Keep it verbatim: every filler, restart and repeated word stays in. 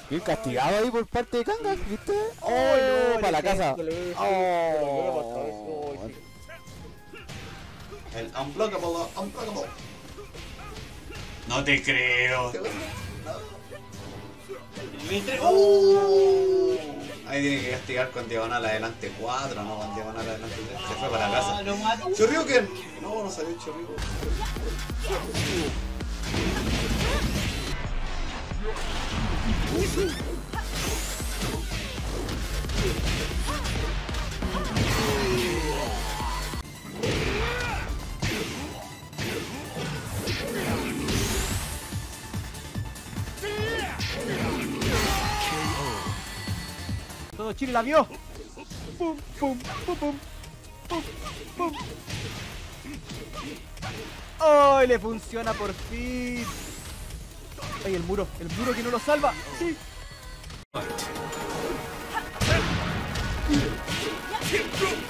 Bien castigado ahí por parte de Kanga, ¿viste? ¡Oh! Oh, no, para la le casa. tengo, le- ¡Oh! Oh, sí. El unblockable, unblockable. No te creo. Me entre- ¡Oh! Ahí tiene que castigar con diagonal adelante cuatro, no con diagonal adelante tres. Se fue para casa. Lo mato. ¡Chorriuken! No, no salió el Chorriuken. Todo Chile la vio. Pum, pum, pum, pum. Pum, pum. ¡Ay, le funciona por fin! ¡Ay, el muro! ¡El muro que no lo salva! ¡Sí! Fight.